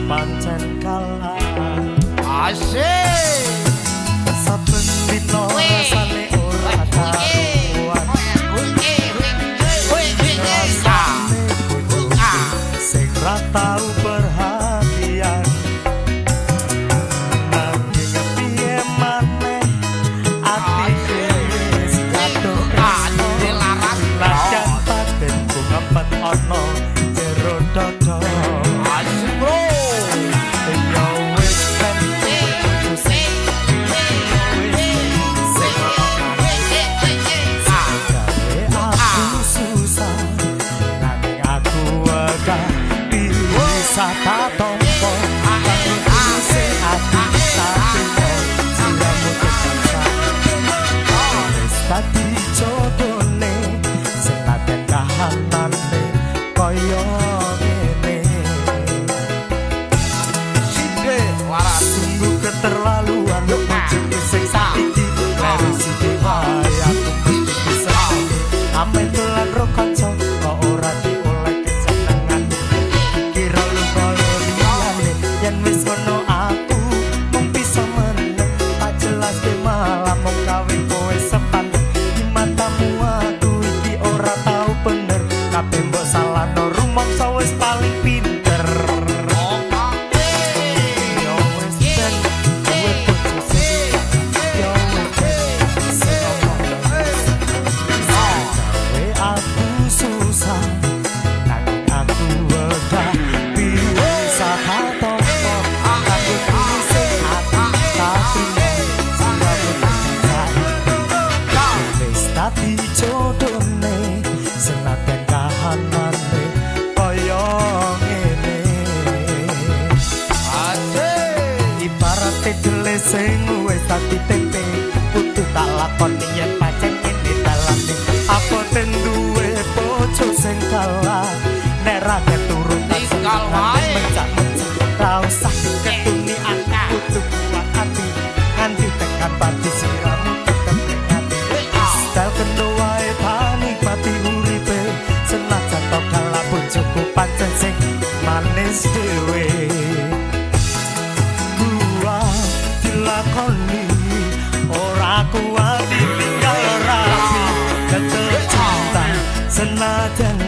pancen kalah asik saben dina rasane ora karuan sing ra tau perhatian nanging piye maneh ati wis kadung dilaras lajan paten ku ngempet ana jero dada asik bro yo wis ben aku susah nanging aku wegah bisa tak tompo aku sing ati satrimo siramu ketasa wis dadi jodone senajan kahanane koyo ngene sinde waras sungguh keterlaluan bojoku sing saiki harus diwae aku bisa amen dolan ro kanca kok ora dioleh kesenengan kira lunga liyane yen wis ngono aku mung bisa meneng tak jelas ke malah mung kawin kowe sepan di matamu aku iki ora tau bener kabeh mbok salahno rumangsa wis paling pinter yo wis ben kowe putus yo wis aku susah nanging aku wegah bisa tompo aku sing ati satrimo siramu ketasa wis dadi jodone senajan kahanane koyo ngene asik ibarat dele sing wis dadi tempe kudu tak lakoni yen pancen ngene dalane apa ten duwe bojo sing kalah nek ra keturun tinggal wae mencak-mencak ra usah ketuni aku kudu kuat ati nganti tekan pati siramu tetep ngati stal kendo wae panikmati uripe senajan tok kalah bojoku pancen sing manis dhewe gua dilakoni ora kuat ditinggal rapi ketel cinta senajan